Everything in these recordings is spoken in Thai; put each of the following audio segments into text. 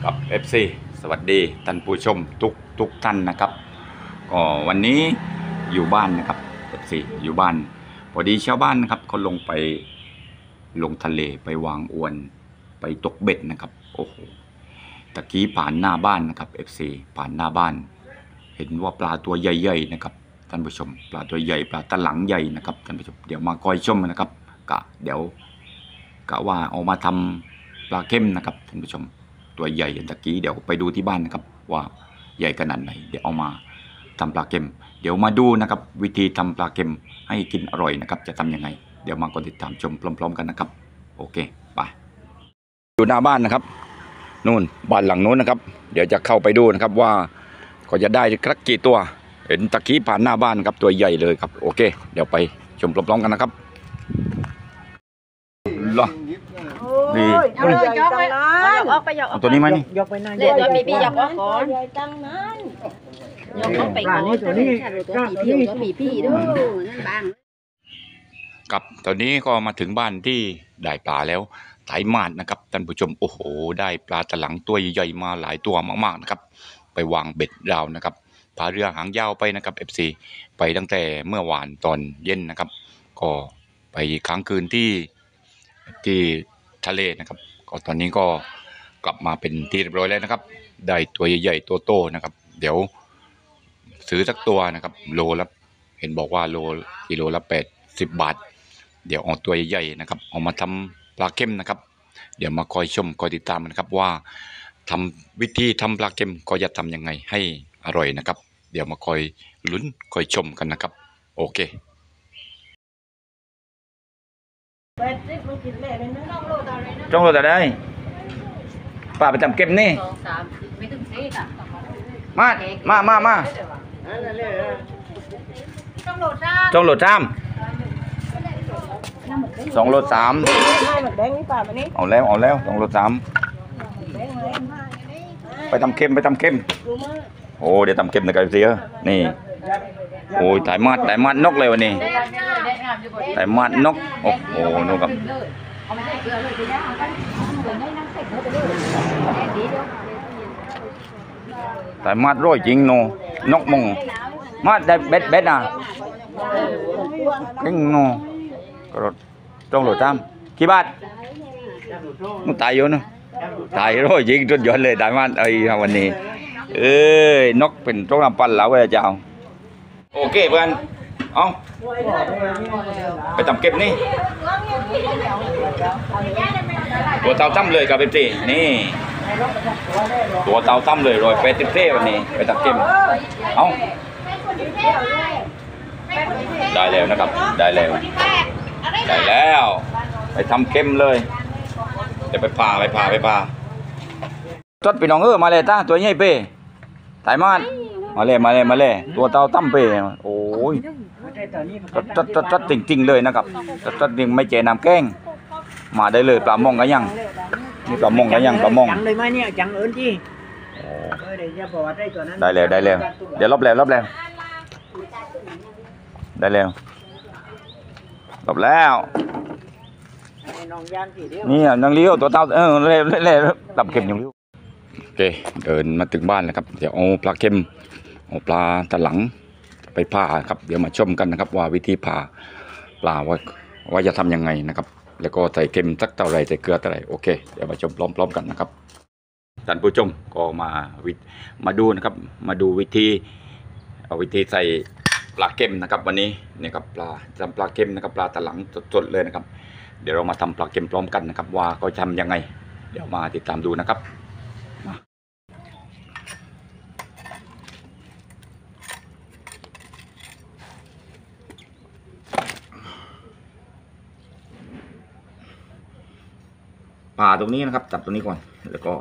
กับ FC สวัสดีท่านผู้ชมทุกท่านนะครับก็วันนี้อยู่บ้านนะครับ FC อยู่บ้านพอดีชาวบ้านนะครับเขาลงทะเลไปวางอวนไปตกเบ็ดนะครับโอ้โหตะกี้ผ่านหน้าบ้านนะครับ FC ผ่านหน้าบ้านเห็นว่าปลาตัวใหญ่ๆนะครับท่านผู้ชมปลาตัวใหญ่ปลาตะหลังใหญ่นะครับท่านผู้ชมเดี๋ยวมาคอยชมนะครับเดี๋ยวว่าเอามาทำปลาเค็มนะครับท่านผู้ชมตัวใหญ่อย่างตะกี้เดี๋ยวไปดูที่บ้านนะครับว่าใหญ่ขนาดไหนเดี๋ยวเอามาทำปลาเค็มเดี๋ยวมาดูนะครับวิธีทำปลาเค็มให้กินอร่อยนะครับจะทำยังไงเดี๋ยวมากดติดตามชมพร้อมๆกันนะครับโอเคไปอยู่หน้าบ้านนะครับนู่นบ้านหลังนู้นนะครับเดี๋ยวจะเข้าไปดูนะครับว่าก็จะได้กี่ตัวเห็นตะกี้ผ่านหน้าบ้านครับตัวใหญ่เลยครับโอเคเดี๋ยวไปชมพร้อมๆกันนะครับรอนี่เอาเลยยกไปออกไปยกตัวนี้ไหมนี่ยกไปหน้าเลยตัวปียกออกก่อนตั้งนั้นยกออกไปก่อนตัวนี้ตัวปีด้วยนั่นบางกับตอนนี้ก็มาถึงบ้านที่ได้ปลาแล้วไถมาดนะครับท่านผู้ชมโอ้โหได้ปลาตะหลังตัวใหญ่ๆมาหลายตัวมากๆนะครับไปวางเบ็ดดาวนะครับพาเรือหางยาวไปนะครับ FC ไปตั้งแต่เมื่อวานตอนเย็นนะครับก็ไปค้างคืนที่ทะเลนะครับก็ตอนนี้ก็กลับมาเป็นที่เรียบร้อยแล้วนะครับได้ตัวใหญ่ๆตัวโตนะครับเดี๋ยวซื้อสักตัวนะครับโลละเห็นบอกว่ากิโลละ80 บาทเดี๋ยวเอาตัวใหญ่ๆนะครับเอามาทำปลาเค็มนะครับเดี๋ยวมาคอยชมคอยติดตามนะครับว่าวิธีทำปลาเค็มก็จะทำยังไงให้อร่อยนะครับเดี๋ยวมาคอยลุ้นคอยชมกันนะครับโอเคจ้องโลแต่ได้ป้าไปทำเก็บนี่มาจ้องโล3 2 โล 3เอาแล้ว2 โล 3ไปทำเค็มโอ้เดี๋ยวทำเค็มในกระเสียนี่โอ้ยถ่ายมาดนกเลยวันนี้ถ่ายมาดนกโอ้โหนกครับถ่ายมาดร้อยจริงนกมงมาดได้เบ็ดอ่ะกิ้งก็จ้องโหลดจ้ำกี่บาทมึงตายอยู่นะตายร้อยจริงจนย้อนเลยถ่ายมาดวันนี้นกเป็นต้องนำปั้นแล้วเว้ยเจ้าโอเคเพื่อนเอาไปทำเก็บนี่ตัวเตาตั้มเลยกับเอฟซีนี่ตัวเตาตั้มเลย180วันนี้ไปทำเก็บเอาได้แล้วนะครับได้แล้วไปทำเค็มเลยเดี๋ยวไปพาจดไปน้องมาเลยตาตัวใหญ่เป้ถ่ายมาเลยตัวเตาตั้มเป้โอ้ยจดจริงเลยนะครับจดจริงไม่เจน้ำแกงมาได้เลยปลามงกันยังนี่ปลามงกันยังปลามงจังเลยไหมเนี่ยจังเอิญจีได้แล้วเดี๋ยวรอบแล้วได้แล้วรอบแล้วนี่น้องเลี้ยวตัวเตาเล่ตับเข็มอย่างนี้โอเคเดินมาถึงบ้านแล้วครับเดี๋ยวเอาปลาเค็มเอาปลาตะหลังไปผ่าครับเดี๋ยวมาชมกันนะครับว่าวิธีผ่าปลาว่าจะทำยังไงนะครับแล้วก็ใส่เค็มสักเท่าไรใส่เกลือเท่าไรโอเคเดี๋ยวมาชมพร้อมๆกันนะครับท่านผู้ชมก็มาดูนะครับมาดูวิธีใส่ปลาเค็มนะครับวันนี้นี่ครับทำปลาเค็มนะครับปลาตะหลังสดๆเลยนะครับเดี๋ยวเรามาทำปลาเค็มพร้อมกันนะครับว่าเขาทำยังไงเดี๋ยวมาติดตามดูนะครับผ่าตรงนี้นะครับจับตรงนี้ก่อนแล้วก็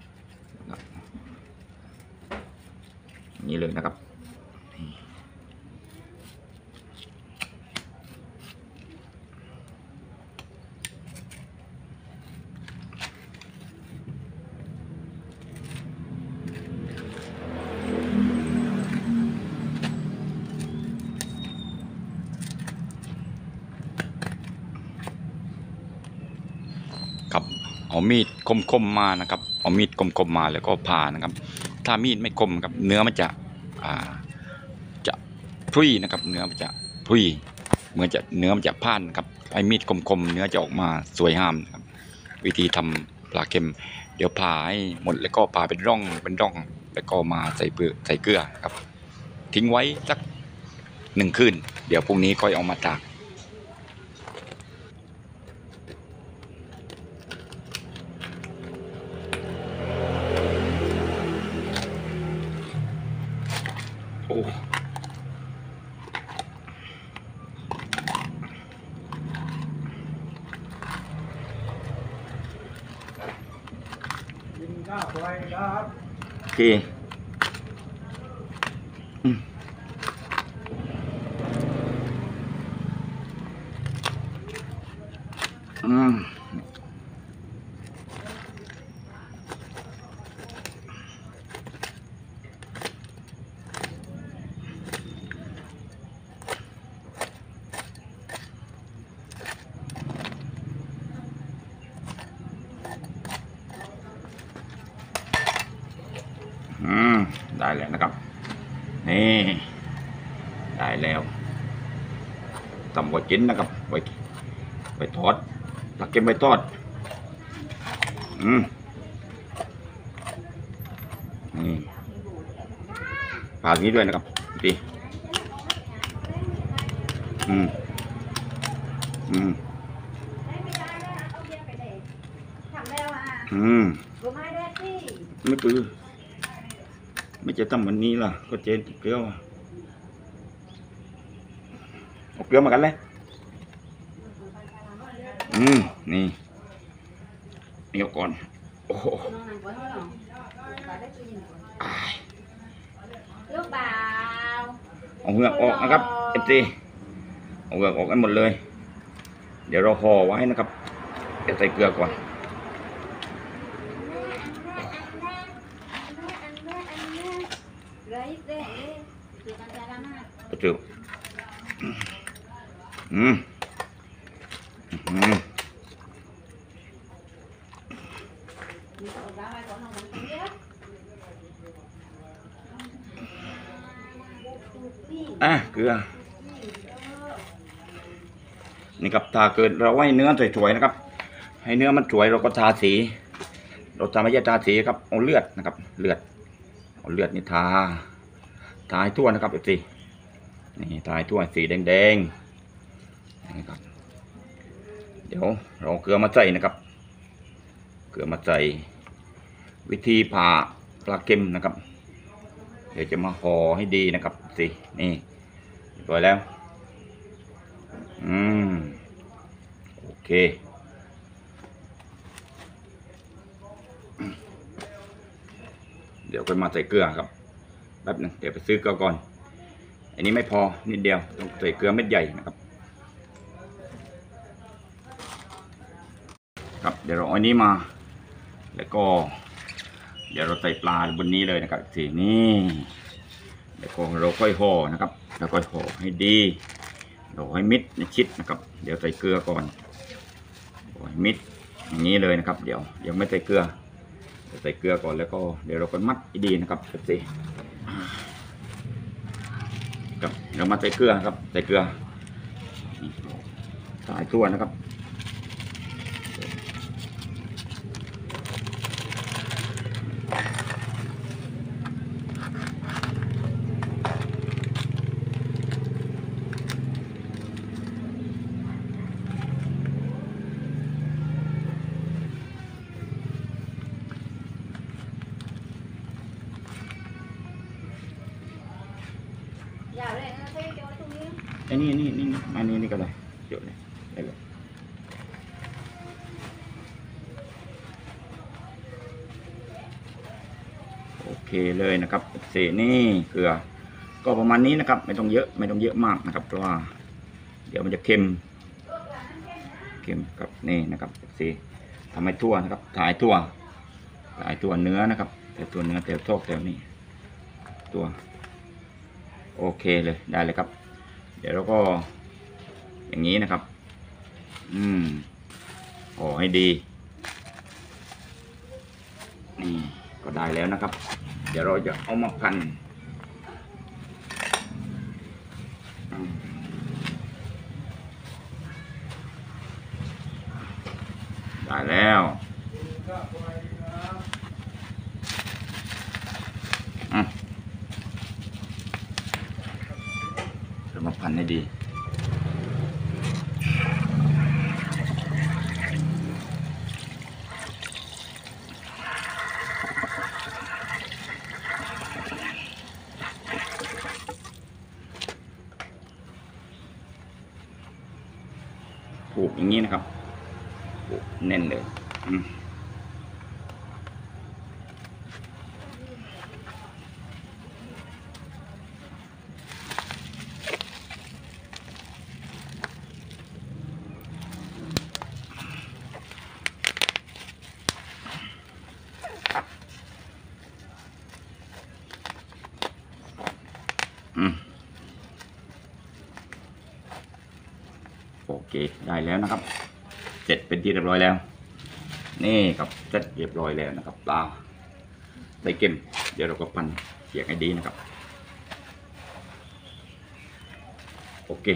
นี่เลยนะครับเอามีดคมๆมานะครับเอามีดคมๆมาแล้วก็ผ่านะครับถ้ามีดไม่คมครับเนื้อมันจะพุยนะครับเนื้อมันจะพุยเหมือนจะเนื้อมันจะพ่านครับไอ้มีดคมๆเนื้อจะออกมาสวยงามนะครับวิธีทำปลาเค็มเดี๋ยวผ่าให้หมดแล้วก็ผ่าเป็นร่องแล้วก็มาใส่เกลือครับทิ้งไว้สัก1 คืนเดี๋ยวพรุ่งนี้ค่อยเอามาตากโอ้โอเคได้แล้วนะครับนี่ได้แล้วทำไว้กินนะครับไว้ทอดปลาเค็มไว้ทอดนี่ผ่านี้ด้วยนะครับพี่ไม่ปื้อไม่จะทำวันนี้ล่ะก็เจนเกลือเอาเกลือมากันเลยนี่เอาก่อนโอ้โหลูกบ่าวเอาเหงือกออกนะครับเอฟซีเอาเหงือกออกกันหมดเลยเดี๋ยวเราห่อไว้นะครับเดี๋ยวใส่เกลือก่อนประจุเกลือนี่ครับถ้าเกิดเราให้เนื้อสวยๆนะครับให้เนื้อมันสวยเราก็ทาสีเราทำไม่ใช่ทาสีครับเอาเลือดนะครับเอาเลือดนี่ทาให้ทั่วนะครับสินี่ทาให้ทั่วสีแดงๆนี่ครับเดี๋ยวเราเกลือมาใส่นะครับเกลือมาใส่วิธีผ่าปลาเค็มนะครับเดี๋ยวจะมาห่อให้ดีนะครับสินี่สวยแล้วโอเคเดี๋ยวค่อยมาใส่เกลือครับแป๊บนึงเดี๋ยวไปซื้อเกลือก่อนอันนี้ไม่พอนิดเดียวต้องใส่เกลือเม็ดใหญ่นะครับครับเดี๋ยวเราเอาอันนี้มาแล้วก็เดี๋ยวเราใส่ปลาบนนี้เลยนะครับสีนี่แล้วก็เราค่อยห่อนะครับแล้วก็ห่อให้ดีเราให้มิดชิดนะครับเดี๋ยวใส่เกลือก่อนห่อให้มิดอย่างนี้เลยนะครับเดี๋ยวยังไม่ใส่เกลือใส่เกลือก่อนแล้วก็เดี๋ยวเราก็มัดให้ดีนะครับสิครับเรามาใส่เกลือครับใส่เกลือสายทั่วนะครับอันนี้อันนี้ก็ได้เดี๋ยวเลยได้เลยโอเคเลยนะครับเศษนี่เกลือก็ประมาณนี้นะครับไม่ต้องเยอะมากนะครับเพราะว่าเดี๋ยวมันจะเค็มครับนี่นะครับเศษทำให้ทั่วนะครับถ่ายทั่วเนื้อนะครับแต่ตัวเนื้อแต่ทอกแต่นี่ตัวโอเคเลยได้เลยครับเดี๋ยวเราก็อย่างนี้นะครับห่อให้ดีนี่ก็ได้แล้วนะครับ เดี๋ยวเราจะเอามาพันได้แล้วเรามาพันให้ดีผูกอย่างนี้นะครับผูกแน่นเลยโอเคได้แล้วนะครับเสร็จเป็นที่เรียบร้อยแล้วนี่ครับเสร็จเรียบร้อยแล้วนะครับปลาใส่เก็มเดี๋ยวเราก็พันเสียงให้ดีนะครับโอเค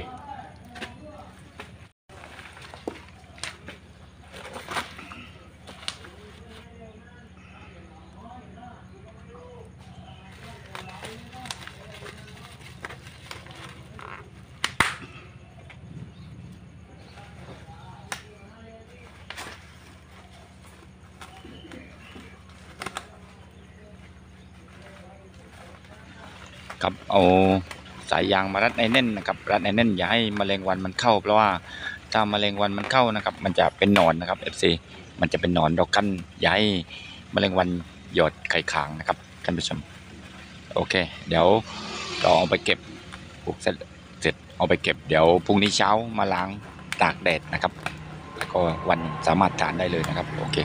ครับเอาสายยางมารัดในแน่นนะครับรัดในแน่นอย่าให้แมลงวันมันเข้าเพราะว่าถ้าแมลงวันมันเข้านะครับมันจะเป็นหนอนนะครับ FC มันจะเป็นหนอนเรากั้นอย่าให้แมลงวันหยอดไข่ขางนะครับท่านผู้ชมโอเคเดี๋ยวเราเอาไปเก็บปลูกเสร็จเอาไปเก็บเดี๋ยวพรุ่งนี้เช้ามาล้างตากแดดนะครับแล้วก็วันสามารถทานได้เลยนะครับโอเค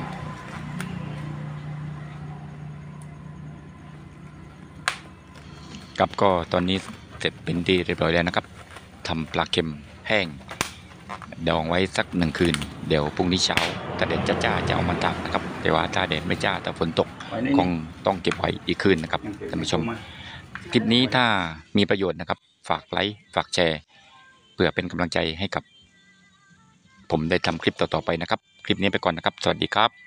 ครับก็ตอนนี้เสร็จเป็นที่เรียบร้อยแล้วนะครับทำปลาเค็มแห้งดองไว้สัก1 คืนเดี๋ยวพรุ่งนี้เช้าถ้าแดดจ้าจะเอามาตากนะครับแต่ว่าถ้าแดดไม่จ้าแต่ฝนตกคงต้องเก็บไว้อีกคืนนะครับท่านผู้ชมคลิปนี้ถ้ามีประโยชน์นะครับฝากไลค์ฝากแชร์เพื่อเป็นกำลังใจให้กับผมได้ทำคลิปต่อๆไปนะครับคลิปนี้ไปก่อนนะครับสวัสดีครับ